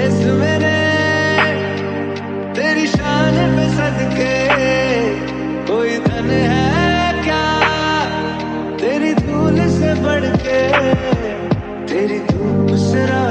देश मेरे तेरी शान पे सदके, कोई धन है क्या तेरी धूल से बढ़ के, तेरी धूप से